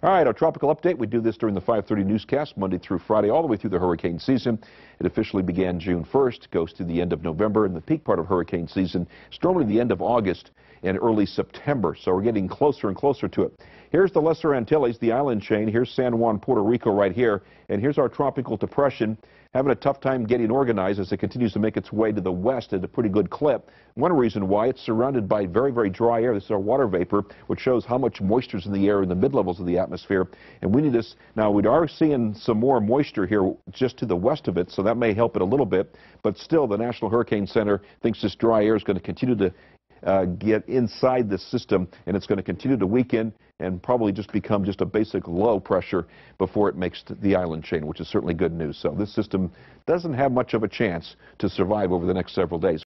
All right, our tropical update. We do this during the 5:30 newscast, Monday through Friday, all the way through the hurricane season. It officially began June 1st, goes to the end of November, and the peak part of hurricane season is normally the end of August and early September. So we're getting closer and closer to it. Here's the Lesser Antilles, the island chain. Here's San Juan, Puerto Rico right here. And here's our tropical depression having a tough time getting organized as it continues to make its way to the west at a pretty good clip. One reason why, it's surrounded by very, very dry air. This is our water vapor, which shows how much moisture is in the air in the mid-levels of the atmosphere. And we need this. Now, we are seeing some more moisture here just to the west of it, so that may help it a little bit. But still, the National Hurricane Center thinks this dry air is going to continue to get inside the system, and it's going to continue to weaken and probably just become just a basic low pressure before it makes the island chain, which is certainly good news. So this system doesn't have much of a chance to survive over the next several days.